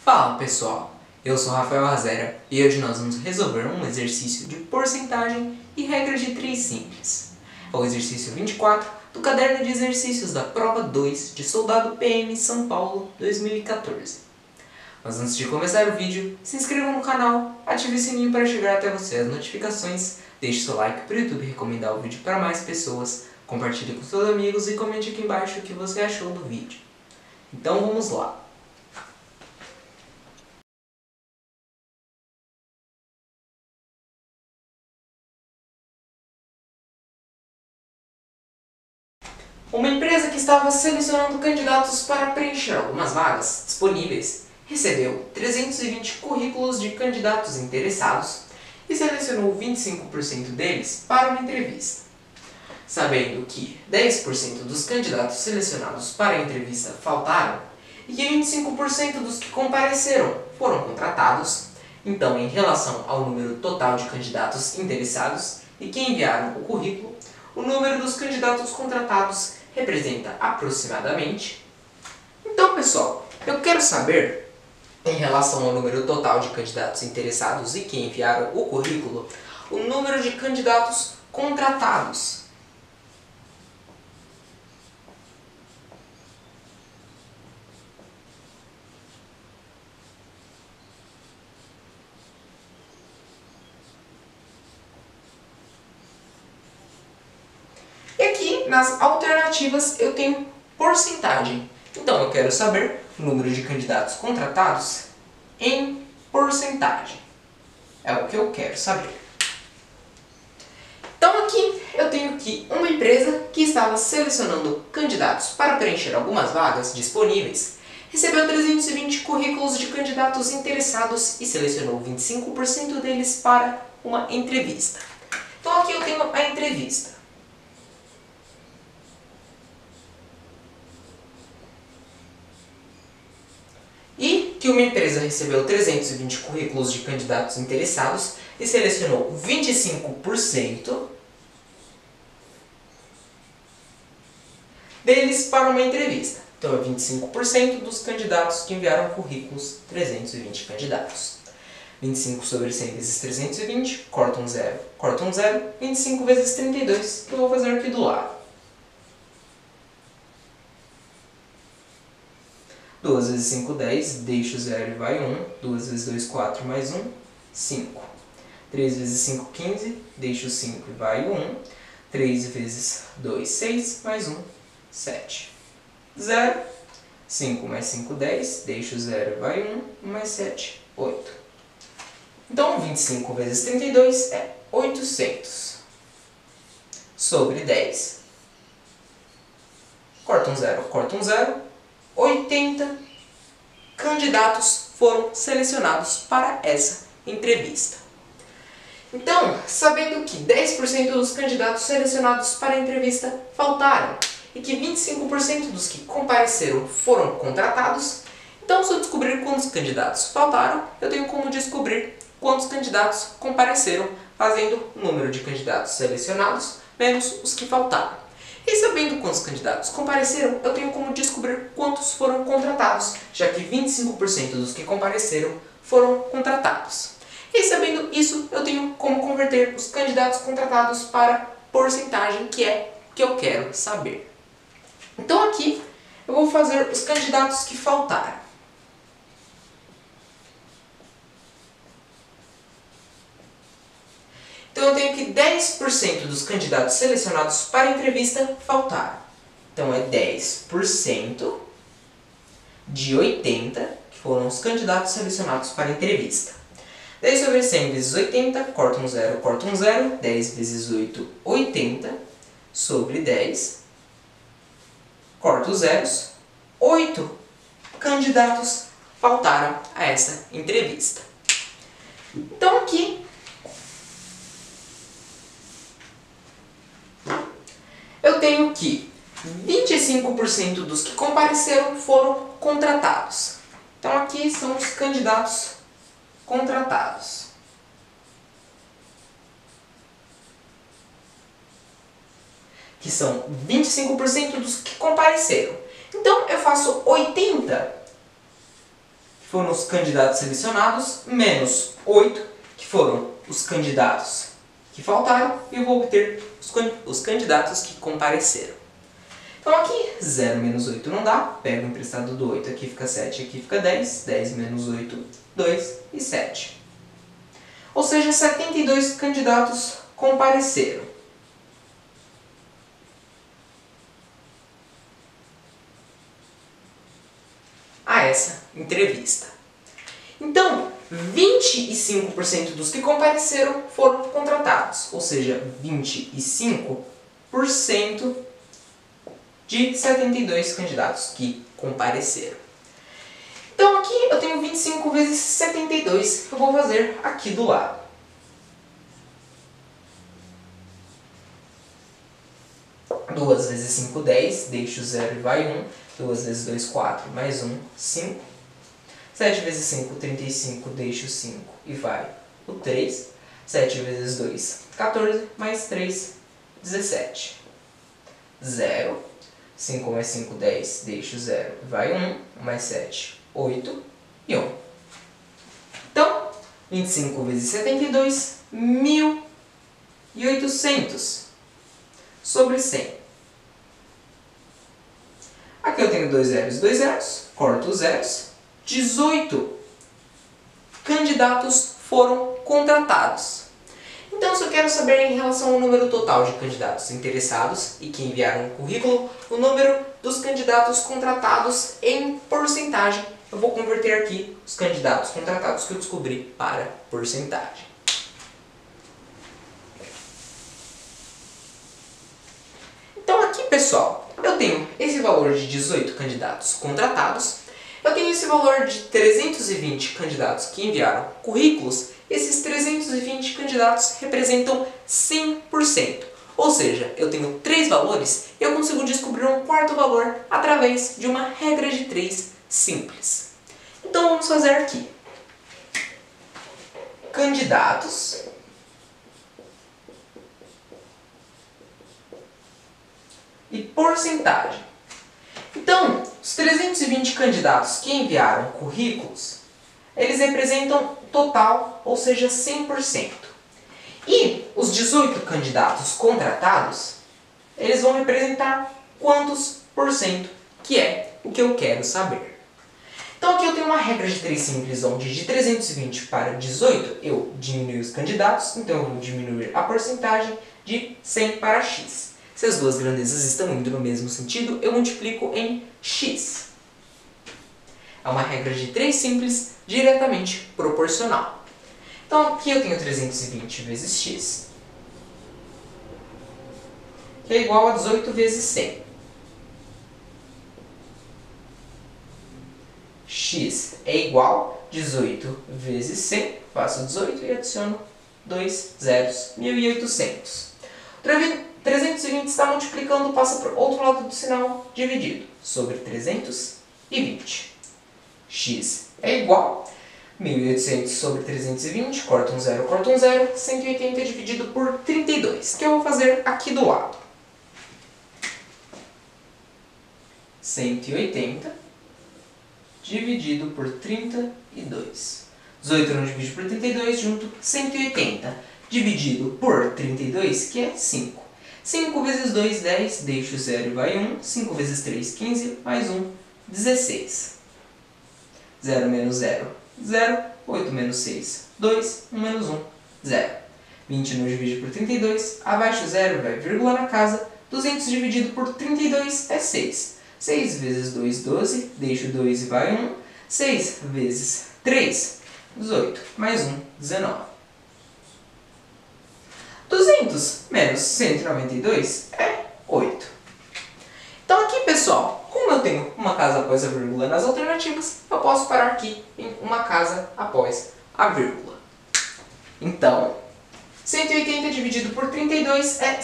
Fala pessoal, eu sou Rafael Razera e hoje nós vamos resolver um exercício de porcentagem e regra de 3 simples. É o exercício 24 do caderno de exercícios da prova 2 de Soldado PM São Paulo 2014. Mas antes de começar o vídeo, se inscreva no canal, ative o sininho para chegar até você as notificações, deixe seu like para o YouTube recomendar o vídeo para mais pessoas, compartilhe com seus amigos e comente aqui embaixo o que você achou do vídeo. Então vamos lá! Uma empresa que estava selecionando candidatos para preencher algumas vagas disponíveis recebeu 320 currículos de candidatos interessados e selecionou 25% deles para uma entrevista. Sabendo que 10% dos candidatos selecionados para a entrevista faltaram e que 25% dos que compareceram foram contratados, então, em relação ao número total de candidatos interessados e que enviaram o currículo, o número dos candidatos contratados representa aproximadamente. Então, pessoal, eu quero saber, em relação ao número total de candidatos interessados e que enviaram o currículo, o número de candidatos contratados. E aqui nas alternativas eu tenho porcentagem. Então eu quero saber o número de candidatos contratados em porcentagem. É o que eu quero saber. Então aqui eu tenho aqui uma empresa que estava selecionando candidatos para preencher algumas vagas disponíveis. Recebeu 320 currículos de candidatos interessados e selecionou 25% deles para uma entrevista. Então aqui eu tenho a entrevista. E que uma empresa recebeu 320 currículos de candidatos interessados e selecionou 25% deles para uma entrevista. Então é 25% dos candidatos que enviaram currículos, 320 candidatos. 25 sobre 100 vezes 320, corta um zero, 25 vezes 32, que eu vou fazer aqui do lado. 2 vezes 5, 10, deixa o 0 e vai 1. 2 vezes 2, 4, mais 1, 5. 3 vezes 5, 15, deixa o 5 e vai 1. 3 vezes 2, 6, mais 1, 7. 0. 5 mais 5, 10, deixa o 0 e vai 1, mais 7, 8. Então, 25 vezes 32 é 800. Sobre 10. Corta um 0, 80 candidatos foram selecionados para essa entrevista. Então, sabendo que 10% dos candidatos selecionados para a entrevista faltaram e que 25% dos que compareceram foram contratados, então se eu descobrir quantos candidatos faltaram, eu tenho como descobrir quantos candidatos compareceram, fazendo o número de candidatos selecionados menos os que faltaram. E sabendo quantos candidatos compareceram, eu tenho como descobrir quantos foram contratados, já que 25% dos que compareceram foram contratados. E sabendo isso, eu tenho como converter os candidatos contratados para porcentagem, que é o que eu quero saber. Então aqui eu vou fazer os candidatos que faltaram. Então eu tenho que 10% dos candidatos selecionados para a entrevista faltaram. Então é 10% de 80, que foram os candidatos selecionados para a entrevista. 10 sobre 100 vezes 80, corta um 0, 10 vezes 8, 80, sobre 10, corta os zeros, 8 candidatos faltaram a essa entrevista. Então aqui eu tenho que 25% dos que compareceram foram contratados. Então aqui são os candidatos contratados. Que são 25% dos que compareceram. Então eu faço 80 que foram os candidatos selecionados, menos 8, que foram os candidatos que faltaram, e eu vou obter os candidatos que compareceram. Então aqui, 0 menos 8 não dá, pego o emprestado do 8, aqui fica 7, aqui fica 10, 10 menos 8, 2 e 7. Ou seja, 72 candidatos compareceram. A essa entrevista. Então, 25% dos que compareceram foram contratados, ou seja, 25% de 72 candidatos que compareceram. Então aqui eu tenho 25 vezes 72, que eu vou fazer aqui do lado. Duas vezes 5, 10, deixo 0 e vai 1. 2 vezes 2, 4, mais 1, 5. 7 vezes 5, 35, deixo 5 e vai o 3. 7 vezes 2, 14, mais 3, 17. 0. 5 mais 5, 10, deixo 0, vai 1, mais 7, 8 e 1. Então, 25 vezes 72, 1.800 sobre 100. Aqui eu tenho 2 zeros, corto os zeros. 18 candidatos foram contratados. Então, se eu quero saber em relação ao número total de candidatos interessados e que enviaram o currículo, o número dos candidatos contratados em porcentagem, eu vou converter aqui os candidatos contratados que eu descobri para porcentagem. Então aqui, pessoal, eu tenho esse valor de 18 candidatos contratados, eu tenho esse valor de 320 candidatos que enviaram currículos. Esses 320 candidatos representam 100%. Ou seja, eu tenho 3 valores e eu consigo descobrir um quarto valor através de uma regra de 3 simples. Então vamos fazer aqui. Candidatos e porcentagem. Então, os 320 candidatos que enviaram currículos, eles representam total, ou seja, 100%. E os 18 candidatos contratados, eles vão representar quantos por cento, que é o que eu quero saber. Então aqui eu tenho uma regra de 3 simples, onde de 320 para 18 eu diminuo os candidatos, então eu vou diminuir a porcentagem de 100 para x. Se as duas grandezas estão indo no mesmo sentido, eu multiplico em x. É uma regra de 3 simples, diretamente proporcional. Então aqui eu tenho 320 vezes x, que é igual a 18 vezes 100. X é igual a 18 vezes 100, faço 18 e adiciono 2 zeros, 1.800. 320 está multiplicando, passa para o outro lado do sinal, dividido, sobre 320. X é igual a 1.800 sobre 320, corta um zero, 180 dividido por 32, que eu vou fazer aqui do lado. 180 dividido por 32. 18 não divide por 32, junto 180 dividido por 32, que é 5. 5 vezes 2, 10, deixo 0 e vai 1. 5 vezes 3, 15, mais 1, 16. 0 menos 0, 0. 8 menos 6, 2. 1 menos 1, 0. 20 não divide por 32, abaixo 0 vai vírgula na casa. 200 dividido por 32 é 6. 6 vezes 2, 12, deixo 2 e vai 1. 6 vezes 3, 18, mais 1, 19. 200 menos 192 é 8. Então aqui, pessoal, como eu tenho uma casa após a vírgula nas alternativas, eu posso parar aqui em uma casa após a vírgula. Então, 180 dividido por 32 é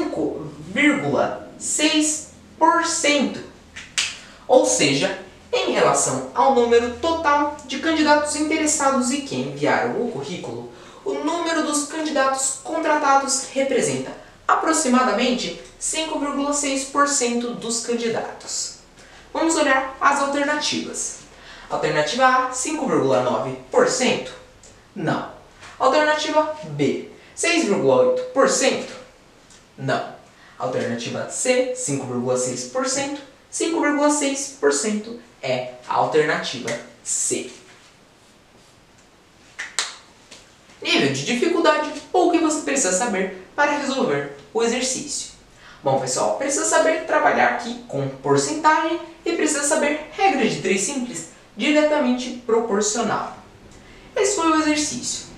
5,6%. Ou seja, em relação ao número total de candidatos interessados e que enviaram o currículo, o número dos candidatos contratados representa aproximadamente 5,6% dos candidatos. Vamos olhar as alternativas. Alternativa A, 5,9%. Não. Alternativa B, 6,8%. Não. Alternativa C, 5,6%. 5,6% é a alternativa C. Nível de dificuldade ou o que você precisa saber para resolver o exercício. Bom, pessoal, precisa saber trabalhar aqui com porcentagem e precisa saber regra de 3 simples diretamente proporcional. Esse foi o exercício.